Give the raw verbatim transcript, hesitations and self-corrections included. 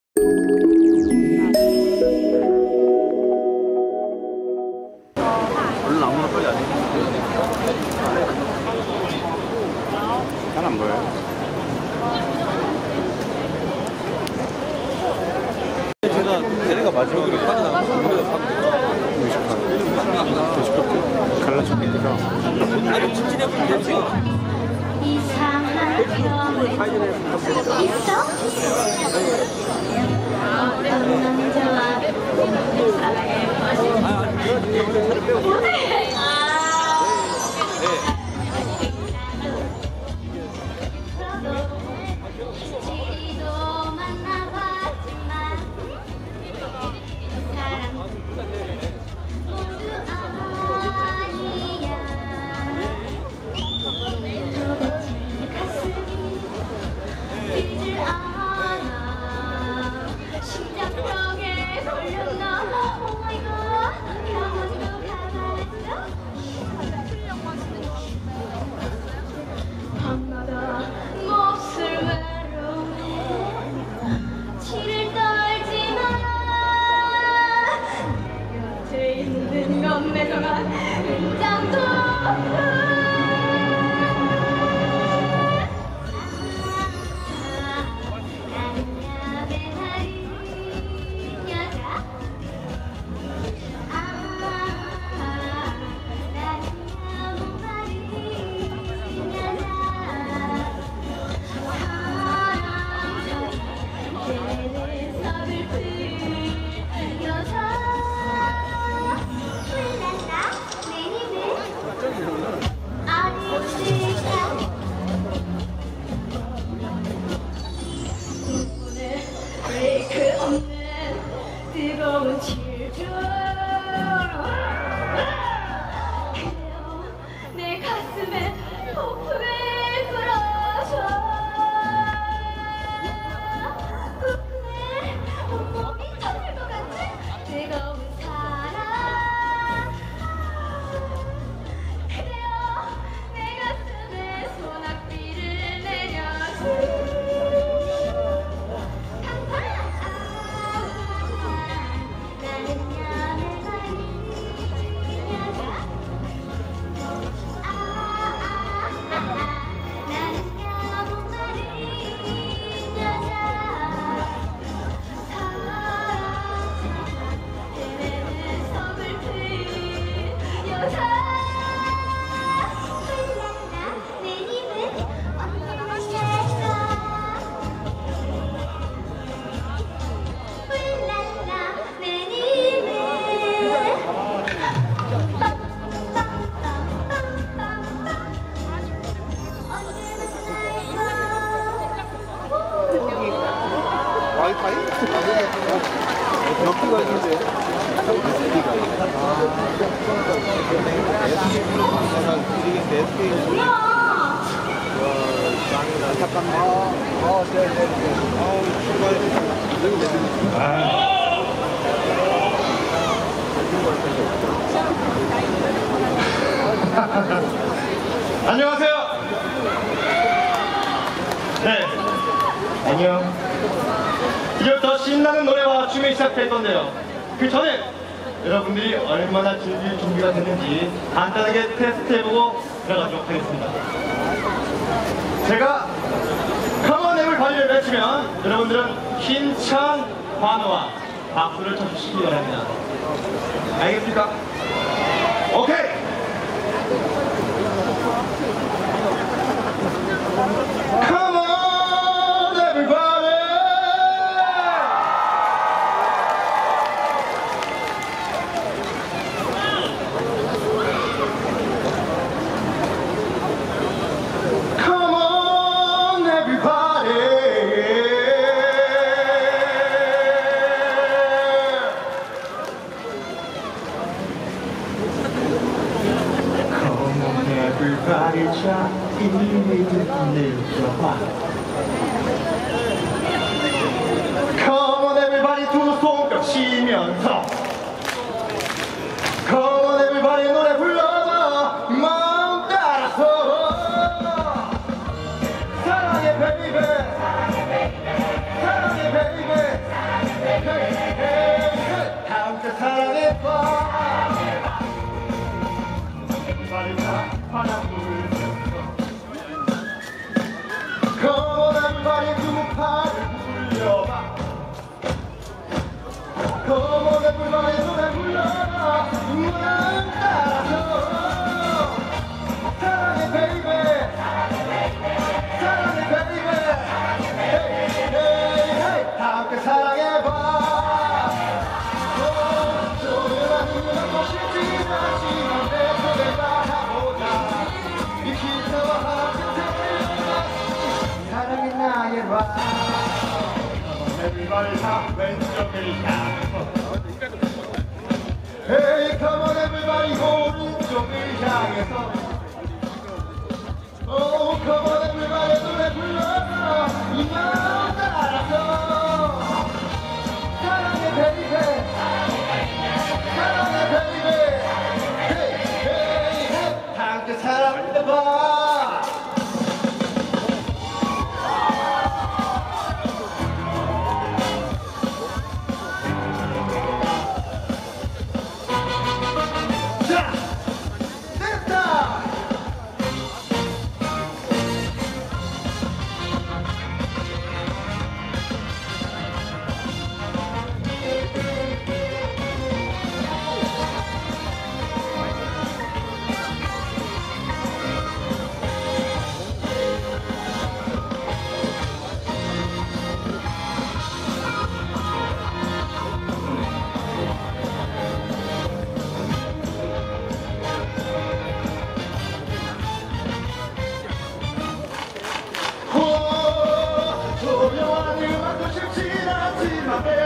얼른 아무나 빨리 안 해. 잘 안 보여요. 제가 걔네가 마지막으로 빠져나가서 우리가 사고 갈라졌으니까 아니 직진해보면 되지. 이상한 병을 있어? 어떤 남자와 지도 만나봤지만 사랑 모두 아니야. 도대체 가슴이 뛰질 않아. 심장벽에 걸렸나. 오마이갓 병원도 가봤어. 밤마다 몹쓸 외로움에 치를 떨지 마라. 내 곁에 있는 건 매정한 은장도 뜨거운 질주. 그래요 내 가슴에 폭풍을 불어줘. 폭풍에 온몸이 터질 것 같은 뜨거운 사랑. 그래요 내 가슴에 소낙비를 내려줘. 와이파이? 몇 기가 있는데? 잠깐만. 어, 네, 네, 네. 아우, 정말. 안녕하세요. 네. 안녕. 이제부터 신나는 노래와 춤이 시작될 건데요. 그 전에 여러분들이 얼마나 즐길 준비가 됐는지 간단하게 테스트해보고 들어가도록 하겠습니다. 제가 Come on everybody를 외치면 여러분들은 힘찬 환호와 박수를 쳐주시기 바랍니다. 알겠습니까? 오케이! Come on everybody! Come on everybody! Come on everybody, 자 이리를 내려와. Come on everybody, 두 손 펴시면서 Come on everybody, 노래 불러봐 마음 따라서. 사랑해 baby, 사랑해 baby, 걸다 왼쪽을 향 Hey come on everybody 오른쪽을 향해서 Oh come on everybody 노래 불러서 이 마음 따라서 사랑해 baby 사랑해 baby Hey hey hey 함께 사랑해봐 조명하는 음악도 쉽진 않지만